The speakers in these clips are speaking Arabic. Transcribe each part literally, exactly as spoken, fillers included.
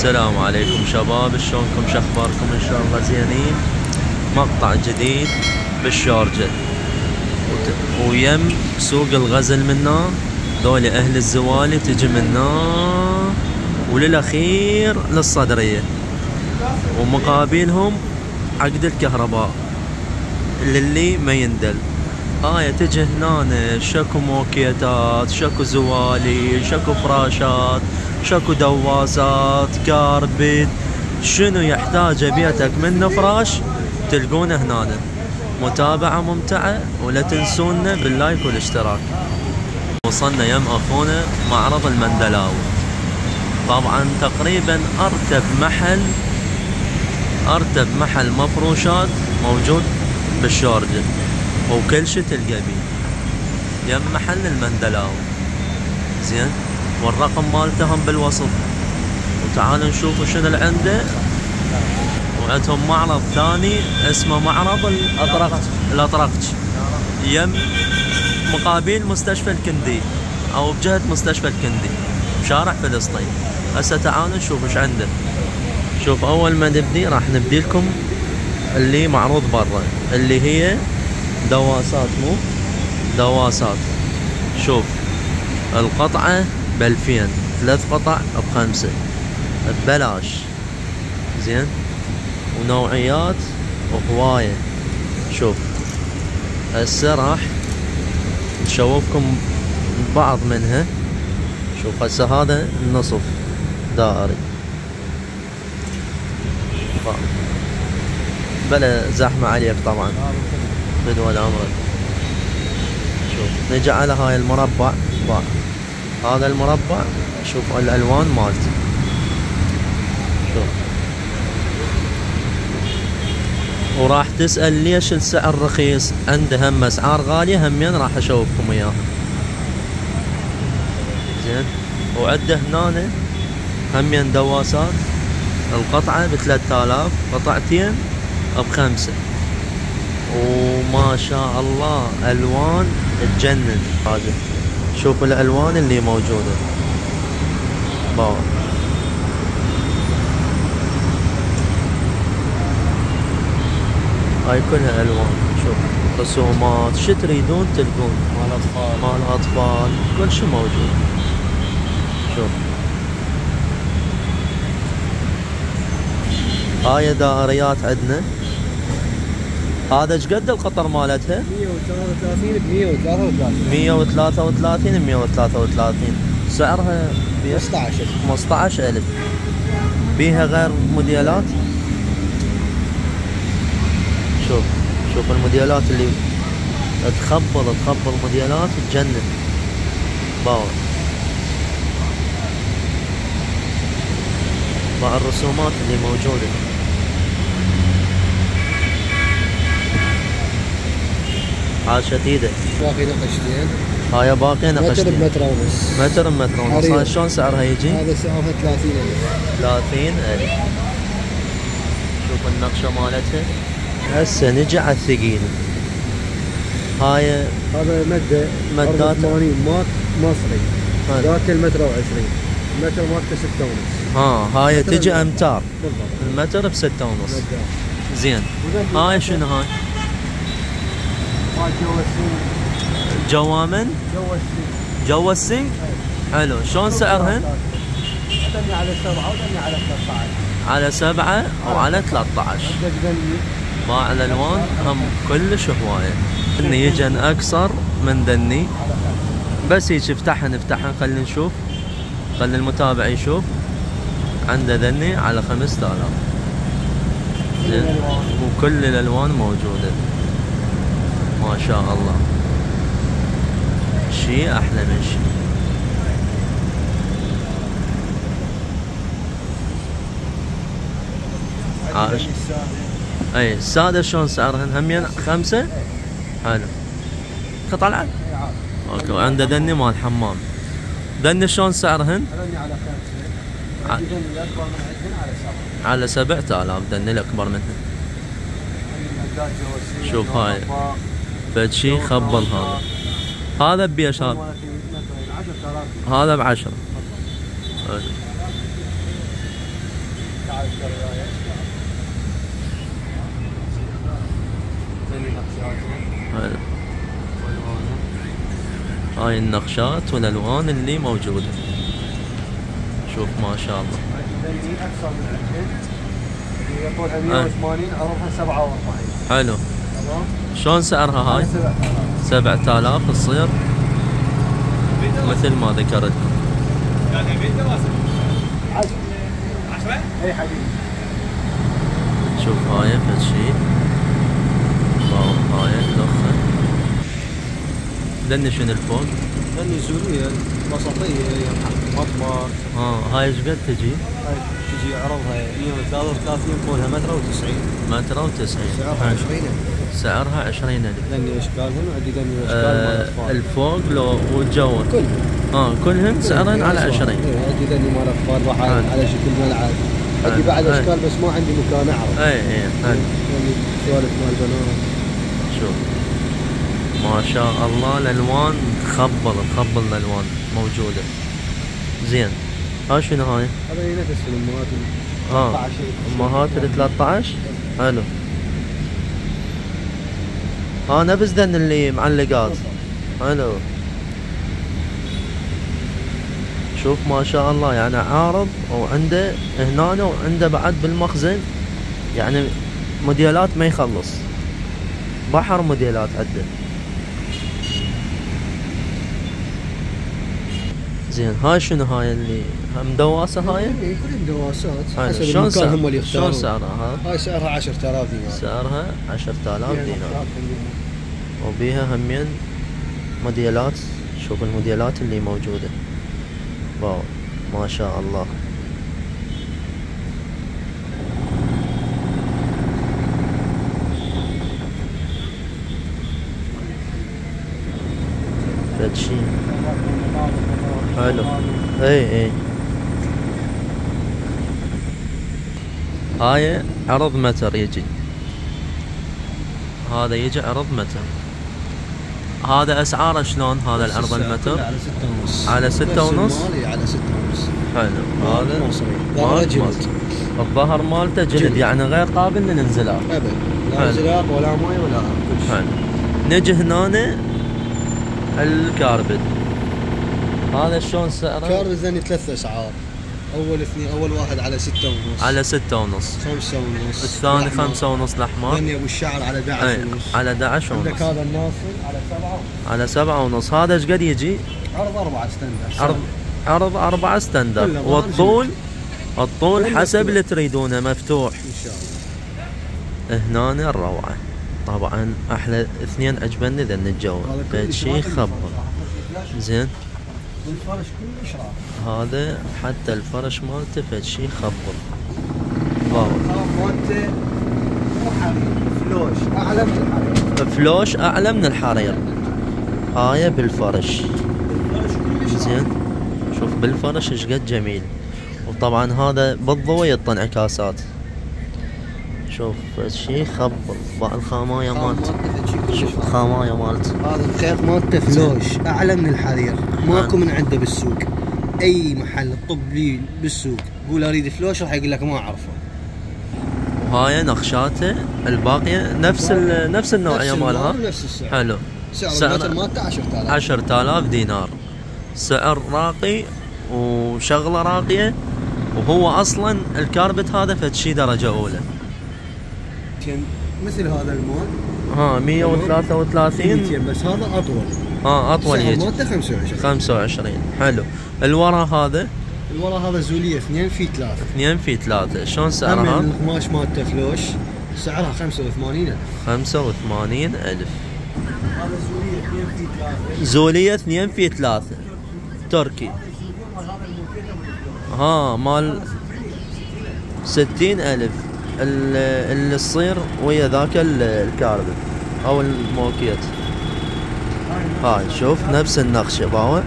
السلام عليكم شباب، شلونكم؟ شخباركم؟ ان شاء الله زينين. مقطع جديد بالشارجة ويم سوق الغزل منا، ذولي اهل الزوالي تجي منا وللاخير للصدرية، ومقابلهم عقد الكهرباء للي ما يندل. هاي تجي هنا شكو موكيتات، شكو زوالي، شكو فراشات، شكو دواسات، كاربت، شنو يحتاج بيتك من فراش تلقونه هنا. متابعة ممتعة، ولا تنسونا باللايك والاشتراك. وصلنا يم اخونا معرض المندلاوي، طبعا تقريبا ارتب محل ارتب محل مفروشات موجود بالشارجة، وكل شي تلقى بيه يم محل المندلاوي. زين، والرقم مالتهم بالوصف. وتعالوا نشوفوا شنو اللي عنده. وعندهم معرض ثاني اسمه معرض الاطرقج الاطرقج يم مقابل مستشفى الكندي، او بجهة مستشفى الكندي بشارع فلسطين. هسه تعالوا نشوف ايش عنده. شوف، اول ما نبدي راح نبدي لكم اللي معروض برا، اللي هي دواسات، مو دواسات. شوف، القطعة بألفين، ثلاث قطع بخمسة ببلاش. زين، ونوعيات وهواية. شوف هسه راح نشوفكم بعض منها. شوف هسه هذا النصف دائري، بلا زحمة عليك طبعا بدون امرك. شوف نجي على هاي المربع، باع هذا المربع. شوف الالوان مالته. شوف، وراح تسأل ليش السعر رخيص؟ عنده هم اسعار غالية، همين راح اشوفكم اياها. زين، وعنده هنا همين دواسات، القطعة بثلاثة آلاف، قطعتين بخمسة. وما شاء الله الوان تجنن. هذا شوفوا الالوان اللي موجودة، باو. هاي كلها الوان. شوف رسومات، شو تريدون تلقون، مال اطفال مال اطفال كل شي موجود. شوف هاي دائريات عندنا. هذا ايش قد القطر مالتها؟ مية وثلاثة وثلاثين ب مية وثلاثة وثلاثين. مية وثلاثة وثلاثين ب مية وثلاثة وثلاثين. سعرها خمسطعش ألف. خمسطعش ألف. بيها غير موديلات. شوف شوف الموديلات اللي تخبل تخبل موديلات تجنن. باور مع الرسومات اللي موجودة. هاي شتيدة، باقي نقشتين. هاي باقي نقشتين. متر بمتر ونص. متر بمتر ونص. هاي شلون سعرها يجي؟ هذا سعرها ثلاثين ألف. ثلاثين ألف. شوف النقشة مالتها. هسه نجي على الثقيل. هاي هذا مدة مدات ثمانين مات مصري. ذاك المتر وعشرين. المتر مالته ستة ونص. ها هاي تجي امتار. بالضبط. المتر بستة ونص. زين، هاي شنو هاي؟ هاي جوا السين. جوامن؟ جوا السين. جوا السنك؟ حلو. شلون سعرهن؟ ثني على سبعة وثني على ثلاثة عشر. على سبعة وعلى ثلاثة عشر. باع الالوان هم كلش هواية. دني يجن اكثر من دني، بس هيك افتحن افتحن خلينا نشوف، خلي المتابع يشوف. عنده ذني على خمسة آلاف. زين، وكل الالوان موجودة. ما شاء الله، شي احلى من شي. عاش. اي السادة شلون سعرهن؟ همين خمسة. حلو. قطع العد. اوكي. وعنده دني مال حمام. دني شلون سعرهن؟ دني على خمسة. دني الاكبر من عندنا على سبعة. على سبعة آلاف دني الاكبر منه. شوف هاي فد شي خبل. هذا هذا بيش؟ هذا هذا بعشرة. هاي النقشات والالوان اللي موجوده. شوف ما شاء الله. اكثر من عندنا يقولها مية وثمانين عرضها سبعة وأربعين. حلو. تمام. شلون سعرها هاي؟ سبعة آلاف تصير مثل ما ذكرت. اي حبيبي. شوف هاي فد شي. واو هاي اللخة. دني شنو الفوق؟ دني سورية وسطية مطبخ. اه هاي ايش قد تجي؟ هاي تجي عرضها مية وثلاثة وثلاثين طولها متر وتسعين. متر وتسعين. سعرها عشرين ألف. سعرها عشرين ألف. دني اشكالهم عندي دني اشكال آه مال اطفال. الفوق لو والجوه. كلهم. اه كلهم سعرين على عشرين. اي عندي دني مال اطفال راح على شكل ملعب. عندي بعد اشكال بس ما عندي مكان اعرض. اي اي حلو. يعني سوالف مال بنات. شوف ما شاء الله الالوان تخبل تخبل الالوان موجوده. زين ها شنو هاي؟ هذا نفس الامهات اه امهات ال ثلاثة عشر. حلو. ها نفس ذن اللي معلقات. حلو. شوف ما شاء الله يعني عارض وعنده هنا وعنده بعد بالمخزن يعني موديلات ما يخلص. بحر موديلات عنده. زين هاي شنو هاي اللي مدواسه هاي؟ اي كلهم دواسات حسب المكان سعر. هم اللي يختارون. شلون سعرها هاي؟ هاي سعرها عشرة آلاف دينار. سعرها عشرة آلاف دينار. وبيها همين موديلات. شوف الموديلات اللي موجوده. واو ما شاء الله. فد شي حلو. اي اي هاي عرض متر يجي. هذا يجي عرض متر. هذا اسعاره شلون هذا العرض المتر؟ على ستة ونص. على ستة ونص؟ على ستة ونص. حلو. هذا ظهره جلد. الظهر مالته جلد يعني غير قابل للانزلاق. ابد لا انزلاق ولا ماي ولا كل شيء. حلو. نجي هنا الكاربت. هذا شلون سعره؟ كاربت ذني ثلاث اسعار. اول اثنين اول واحد على ستة ونص. على ستة ونص. خمسة ونص. الثاني خمسة ونص الاحمر. ذني ابو الشعر على أحد عشر ونص. على أحد عشر ونص. عندك هذا الناصر على سبعة. على سبعة ونص. هذا ايش قد يجي؟ عرض أربعة ستاندرد. عرض عرض أربعة ستاندرد. والطول الطول حسب اللي تريدونه مفتوح. ان شاء الله. هنا الروعة. طبعا احلى اثنين عجبني ذن الجو. فد شي خبر. زين. الفرش كلش راح. هذا حتى الفرش مالته فد شي خبر. واو. مالته مو حرير فلوش اعلى من الحرير. فلوش اعلى من الحرير. هاي بالفرش. زين. شوف بالفرش ايش قد جميل. وطبعا هذا بالضوء يعطي انعكاسات. شوف شي خبر. الخامايه مالته. شوف الخامايه مالته. هذا الخيط مالته فلوش اعلى من الحرير. ماكو من عنده بالسوق. اي محل طب لي بالسوق قول اريد فلوش راح يقول لك ما اعرفه. وهاي نقشاته الباقيه نفس نفس النوعيه مالها. نفس السعر. حلو. سعر المتر مالته عشرة آلاف. عشرة آلاف دينار. سعر راقي وشغله راقيه. وهو اصلا الكاربت هذا فد شي درجه اولى. مثل هذا المال ها مية وثلاثة وثلاثين بس هذا اطول. ها اطول يجي. مالته خمسة وعشرين. خمسة وعشرين. حلو. الورا هذا الورا هذا زوليه اثنين في ثلاثة. اثنين في ثلاثة. شلون سعرها؟ القماش مالته فلوش سعرها خمسة وثمانين ألف. خمسة وثمانين ألف. هذا زوليه اثنين في ثلاثة. زوليه اثنين في ثلاثة. تركي. ها مال ستين ألف. اللي تصير ويا ذاك الكاربت او الموكيت. هاي شوف نفس النقشة باوع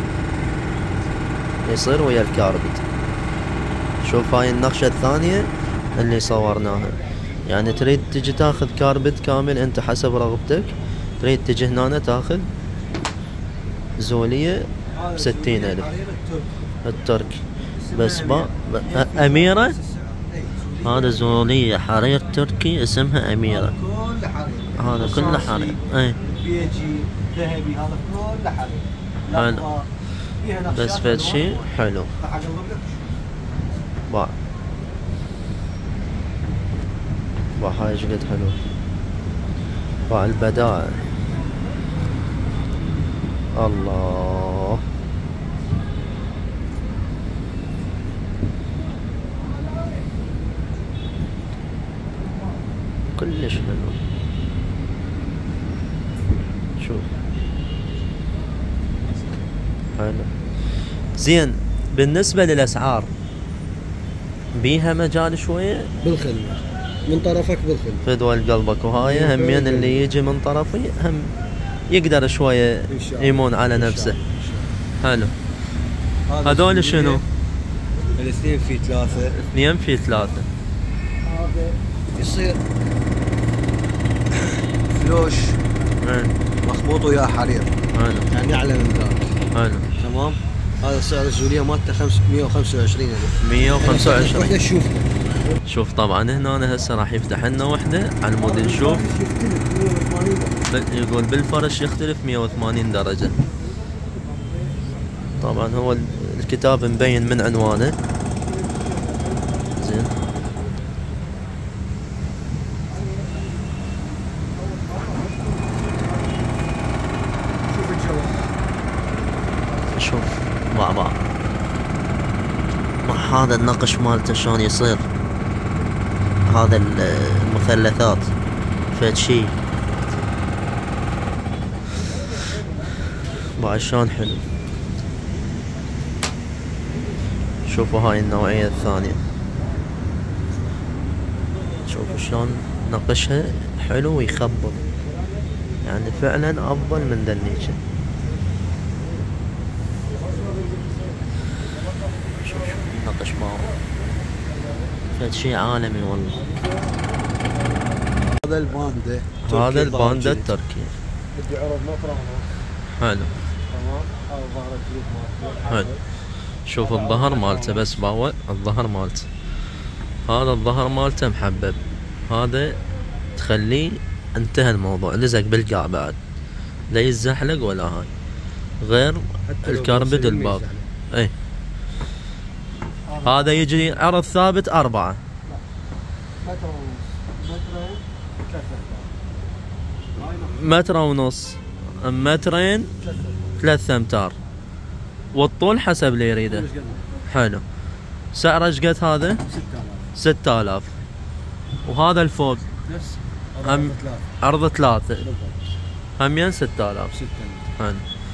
يصير ويا الكاربت. شوف هاي النقشة الثانية اللي صورناها. يعني تريد تجي تاخذ كاربت كامل انت حسب رغبتك. تريد تجي هنا تاخذ زولية بستين ألف. الترك بس با أميرة هذا زولية حرير تركي اسمها أميرة. كله حرير. هذا كله حرير. اي بيجي ذهبي هذا كله حرير. حلو. بس فد شي حلو. باع باع هاي ايش قد حلو. باع البدائع. الله كلش حلو. شوف حلو زين. بالنسبة للأسعار بيها مجال شوية بالخدمة من طرفك بالخدمة فدوى قلبك. وهاي همين اللي يجي من طرفي هم يقدر شوية يمون على نفسه. حلو. هذول شنو؟ الاثنين في ثلاثة. اثنين في ثلاثة. هذا يصير فلوش مخبوط وياه حرير. حلو. يعني اعلى من ذاك. حلو تمام. هذا سعر الزولية مالته مية وخمسة وعشرين ألف. مية وخمسة وعشرين. وحدة شوف. شوف طبعا هنا أنا هسه راح يفتح لنا وحدة على المود نشوف. يقول بالفرش يختلف مية وثمانين درجة. طبعا هو الكتاب مبين من عنوانه. زين. شوف الجو. شوف مع بعض مع هذا النقش مالته شلون يصير. هذا المثلثات فد شي بعد شلون حلو. شوفوا هاي النوعية الثانية. شوفوا شلون نقشها حلو ويخبر. يعني فعلا افضل من دنيشة. شوف شوف نقش معه فد شي عالمي والله. هذا الباندا. هذا الباندا التركي. بدي عرض مطرح حلو. تمام. هذا ظهر الجلود مالته. حلو. شوف الظهر مالته بس باوع الظهر مالته. هذا الظهر مالته محبب. هذا تخليه انتهى الموضوع. لزق بالقاع بعد لا يتزحلق ولا هاي غير الكربد الباط. اي هذا يجي عرض ثابت أربعة. متر ونص مترين ثلاثة امتار. والطول حسب اللي يريده. حلو. سعره ايش قد هذا؟ ستة آلاف. وهذا الفوق نفس هم عرض ثلاثة همين ستة آلاف. حلو.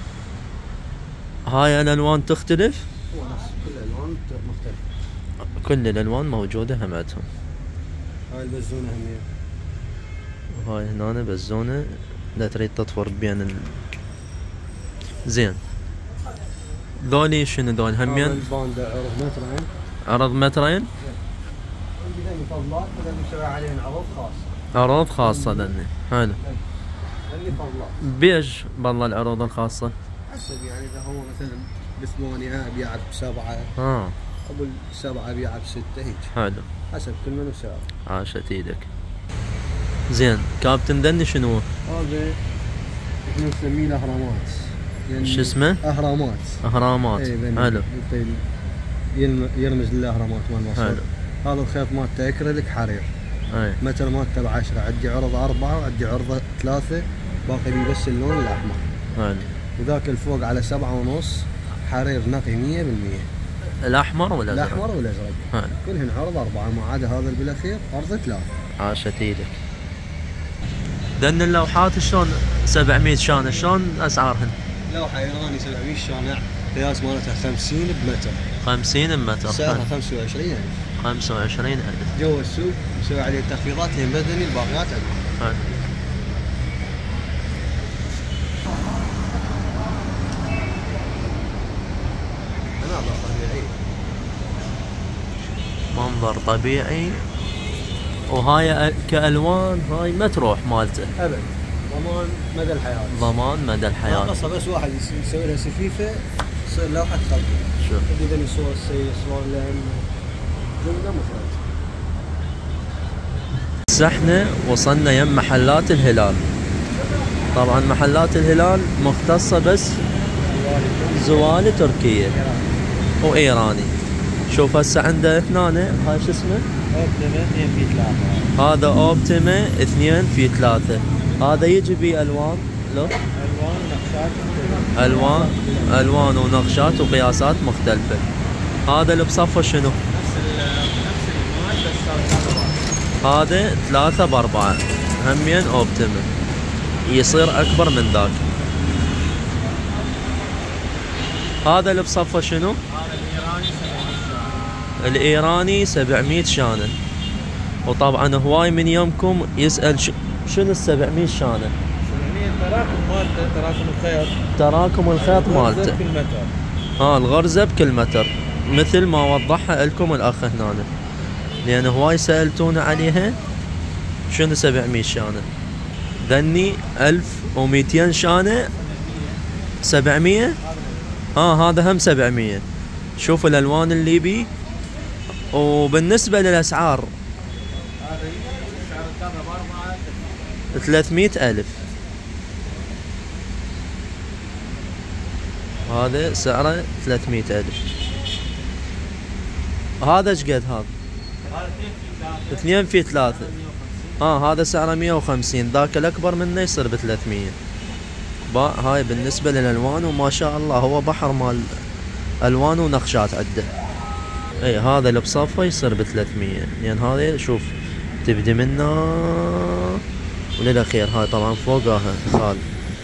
هاي الألوان تختلف؟ كل الألوان مختلفة. كل الألوان موجودة همتهم. هاي البزونة همية. وهاي هنا بزونة لا تريد تطفر بين ال... زين. ذولي شنو ذول همين؟ الباندا عرض مترين. عرض مترين؟ عندي ذني فضلات وذني مسوي عليهن عروض خاصة. عروض خاصة ذني. حلو. ذني فضلات. بيش بالله العروض الخاصة؟ حسب يعني إذا هو مثلا بثمانية أبيعه بسبعة. اه. أبو السبعة أبيعه بستة هيك. حلو. حسب كل من وسعره. عاشت ايدك. زين كابتن ذني شنو؟ هذا احنا نسميه الأهرامات. يعني شو اسمه؟ أهرامات. أهرامات. ايه حلو. يرمز للأهرامات مال مصر. حلو. هذا الخيط مالته اكريليك حرير. اي. متر مالته بعشرة. عندي عرض أربعة وعندي عرض ثلاثة. باقي بي بس اللون الأحمر. حلو. وذاك الفوق على سبعة ونص حرير نقي مية بالمية. الأحمر ولا الأزرق؟ الأحمر والأزرق. حلو. كلهن عرض أربعة ما عدا هذا اللي بالأخير عرض ثلاثة. عاشت ايدك. ذن اللوحات شلون سبعمية شانة شلون أسعارهن؟ لوحة إيراني سبعمية شانع قياس مالتها خمسين بمتر. خمسين بمتر. سعرها خمسة وعشرين ألف. خمسة وعشرين ألف. جوا السوق مسوي عليه تخفيضات لين بدني الباقيات عندنا. حلو. مناظر طبيعية. منظر طبيعي. وهاي كألوان هاي ما تروح مالته. أبد. ضمان مدى الحياة. ضمان مدى الحياة. ناقصها بس واحد يسوي لها سفيفة تصير لوحة تخبي. شوف. تبي ذني صور السيء صور لهم جملة مفرد. هسه احنا وصلنا يم محلات الهلال. طبعا محلات الهلال مختصة بس زوالي تركية وايراني. شوف هسه عنده هنا هاي شو اسمه؟ اوبتيما اثنين في ثلاثة. هذا اوبتيما اثنين في ثلاثة. هذا يجي بألوان لو الوان نقشات الوان الوان ونقشات وقياسات مختلفة. هذا اللي بصفه شنو؟ نفس نفس المال بس صار هذا ثلاثة بأربعة همين اوبتيما، يصير أكبر من ذاك. هذا اللي بصفه شنو؟ هذا الايراني سبعمية شانة. الإيراني سبعمية شانة. وطبعا هواي من يومكم يسأل ش... شنو السبعمية شانة؟ سبعمية تراكم مالته، تراكم الخيط، تراكم الخيط مالته. كل متر. ها الغرزة بكل متر مثل ما وضحها لكم الأخ هنا، لأن هواي سألتونا عليها. شنو سبعمية شانة؟ ذني ألف ومئتين شانة. سبعمية. ها هذا هم سبعمية. شوفوا الألوان اللي بي. وبالنسبة للأسعار هذا سعر الثلاثة بأربعة ثلاثمية ألف. هذا سعره ثلاثمية ألف. هذا ايش قد هذا؟ هذا اثنين في ثلاثة. اثنين في ثلاثة. مية وخمسين. ها هذا سعره مية وخمسين. ذاك الأكبر منه يصير بثلاثمية. با هاي بالنسبة للألوان. وما شاء الله هو بحر مال ألوان ونقشات عنده. اي هذا اللي بصفه يصير بثلاثمية. لأن هذا شوف تبدي منه وللأخير. هاي طبعا فوقها خال.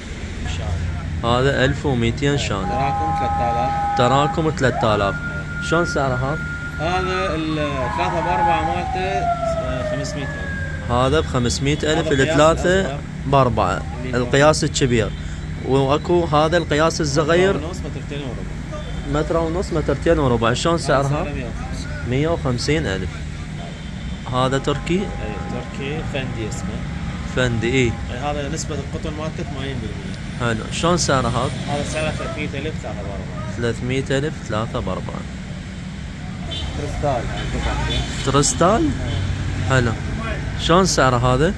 هذا ألف ومئتين شانة. تراكم ثلاثة آلاف. تراكم ثلاثة آلاف. شلون سعره هذا؟ هذا الثلاثة بأربعة مالته خمسمية ألف. هذا بخمسمية ألف. هذا الثلاثة القياس بأربعة. اللي القياس الكبير. واكو هذا القياس الصغير ونص مترتين وربع. متر ونص مترتين وربع. شلون سعرها؟ مية وخمسين. مية وخمسين ألف. هذا تركي اي تركي فندي اسمه. فندي. اي أي هذا نسبة القطن مالته ثمانين بالمية. حلو. شلون سعره هذا؟ هذا سعره ثلاثمية ألف ثلاثة بأربعة. ثلاثمية ألف ثلاثة بأربعة. كريستال كريستال. حلو. شلون سعره هذا؟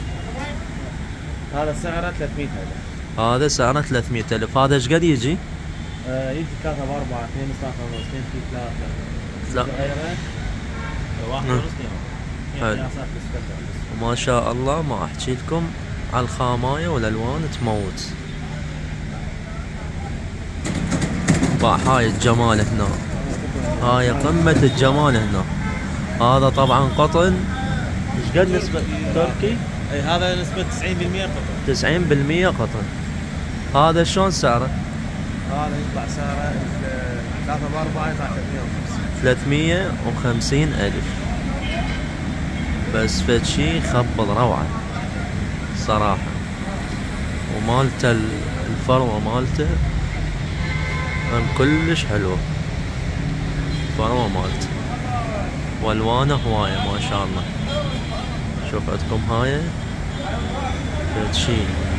هذا سعره ثلاثمية ألف. هذا سعره ثلاثمية ألف. هذا ايش قد يجي؟ آه يجي ثلاثة بأربعة، اثنين ثلاثة ونص، اثنين في ثلاثة. لا. صغيرة واحد نعم. ونص اثنين. حلو. قياسات الاسكندر. وما شاء الله ما احكي لكم على الخاماية والالوان تموت. با هاي الجمال هنا. هاي قمة الجمال هنا. هذا طبعا قطن. ايش قد نسبة تركي؟ اي هذا نسبة تسعين بالمية قطن. تسعين بالمية قطن. هذا شلون سعره؟ هذا يطلع سعره ثلاثة بأربعة يطلع ثلاثمية وخمسين. ثلاثمية وخمسين ألف. بس فد شي خبل روعة صراحة. ومالته الفروة مالته هم كلش حلوة. فروة مالته والوانه هواية ما شاء الله. شوف عندكم هاي فد شي.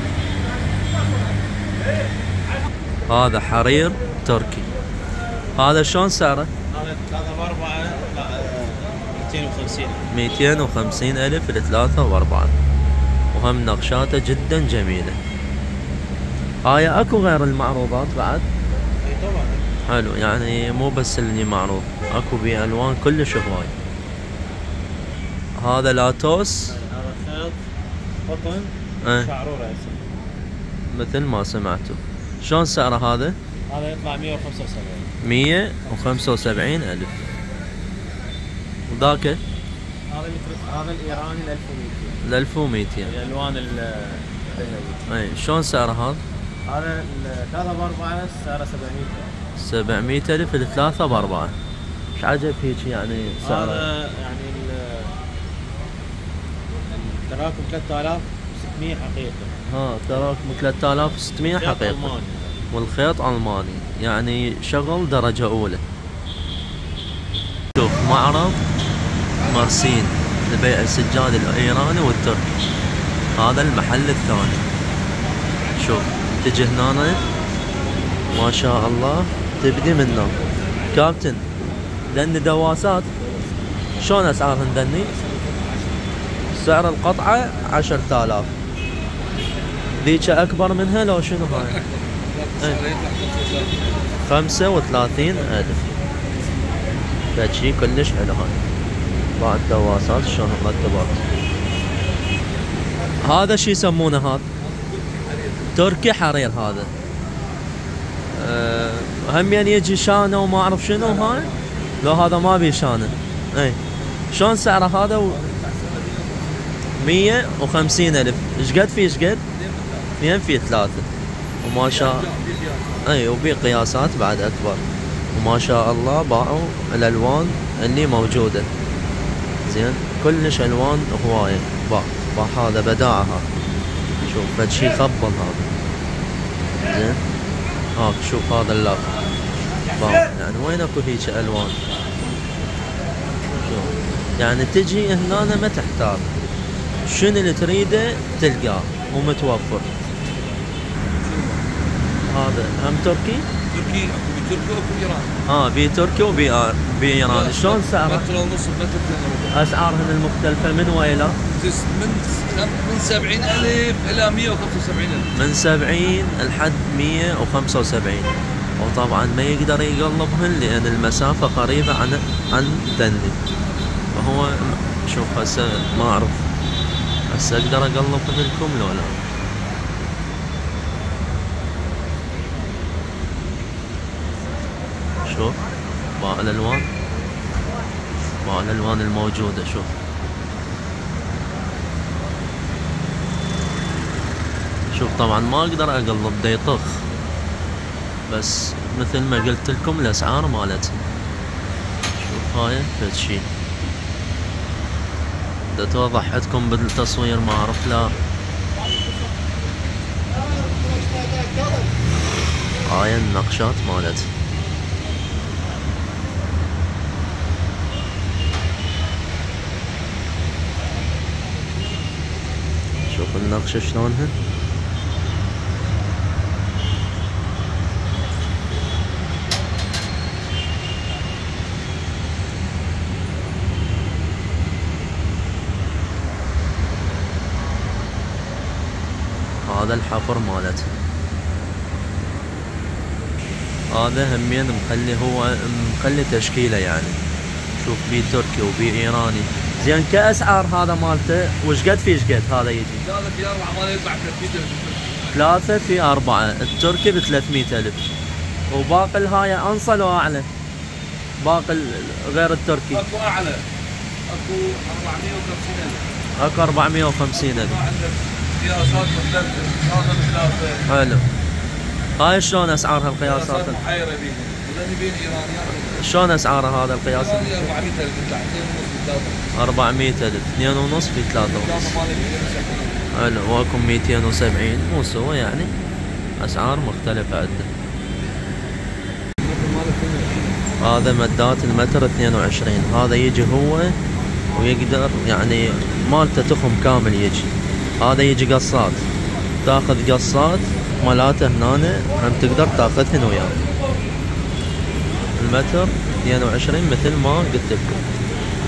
هذا حرير تركي. هذا شلون سعره؟ هذا ثلاثة بأربعة مئتين وخمسين. مئتين وخمسين ألف لثلاثة وأربعة. وهم نقشاته جدا جميلة. هاي اكو غير المعروضات بعد؟ اي طبعا. حلو. يعني مو بس اللي معروض، اكو بألوان كلش هواي. هذا لاتوس. هذا خيط قطن ايه شعرورة اسمه. مثل ما سمعتوا. شلون سعره هذا؟ هذا يطلع مية وخمسة وسبعين. مية وخمسة وسبعين ألف. وذاك هذا مثل هذا الايراني ال ألف ومئتين. الألف ومئتين. الالوان الذهبية. اي شلون سعره هذا؟ هذا ثلاثة بأربعة سعره سبعمية. سبعمية ألف لثلاثة بأربعة. ايش عجب هيك يعني سعره؟ هذا يعني ال- التراكم ثلاثة آلاف وستمية حقيقة. ها تراكم ثلاثة آلاف وستمية خيط حقيقة. ألماني. والخيط ألماني. يعني شغل درجة أولى. شوف معرض مرسين لبيع السجاد الإيراني والتركي. هذا المحل الثاني. شوف تجي هنا ما شاء الله تبدي منه. كابتن دني دواسات شلون اسعارهن دني؟ سعر القطعة عشرة آلاف. ذيك أكبر منها لو شنو هاي؟ خمسة وثلاثين ألف. فشي كلش حلو هاي. بعد دواسات شلون مرتبات. هذا شي يسمونه هذا؟ تركي حرير هذا. أه هم يعني يجي شانه وما اعرف شنو هاي. لو هذا ما بيه شانه. اي شلون سعره هذا؟ و... مية وخمسين الف. ايش قد فيه ايش قد؟ اثنين في ثلاثة. وما شاء اي وبي قياسات بعد اكبر. وما شاء الله باعوا الالوان اللي موجودة. زين كلش الوان هواية باع. باع هذا بداعة هذا. شوف فد شي خبل هذا. زين هاك شوف هذا اللف باع. يعني وين اكو هيك الوان؟ شوف يعني تجي هنا ما تحتار. شنو اللي تريده تلقاه ومتوفر. هذا هم تركي؟ تركي اكو بتركي واكو ايراني. اه بي تركي وبي بايراني. شلون سعره؟ متر ونص بمتر. اسعارهم المختلفة من ويلا؟ من من سبعين ألف إلى مية وخمسة وسبعين ألف. من سبعين لحد مية وخمسة وسبعين. وطبعا ما يقدر يقلبهن لأن المسافة قريبة عن عن دني. فهو شوف هسه ما أعرف هسه أقدر أقلبهن لكم لو لا. شوف باع الألوان. باع الألوان الموجودة. شوف شوف طبعا ما اقدر اقلب دا يطخ. بس مثل ما قلت لكم الاسعار مالتهم. شوف هاي فد شي دا توضح عندكم بالتصوير ما اعرف لا. هاي النقشات مالتها. شوف النقشة شلونها. هذا الحفر مالته. هذا همين مخلي هو مخلي تشكيله يعني. شوف بي تركي وبي ايراني. زين كاسعار هذا مالته وش قد في ايش قد هذا يجي؟ ثلاثة في أربعة ماله يطلع ثلاثمية ألف. ثلاثة في أربعة. التركي ب ثلاثمية ألف. وباقي الهاي أنصل وأعلى. باقي غير التركي. اكو أعلى. اكو أربعمية وخمسين ألف. اكو أربعمية وخمسين ألف. قياسات مختلفة. ثلاثة. حلو. هاي شلون اسعارها القياسات؟ قياسات محيرة بيهم. وذني بين ايرانيات. شلون اسعارها هذا القياس؟ ايراني أربعمية ألف يطلع اثنين ونص في ثلاثة. أربعمية ألف. اثنين ونص في ثلاثة ونص. حلو واكم ميتين وسبعين مو سوا يعني. اسعار مختلفة عندنا. هذا مدات المتر اثنين وعشرين. هذا يجي هو ويقدر يعني مالته تخم كامل يجي. هذا يجي قصات. تاخذ قصات مالاته هنا هم تقدر تاخذهن وياه. المتر اثنين وعشرين مثل ما قلت لكم.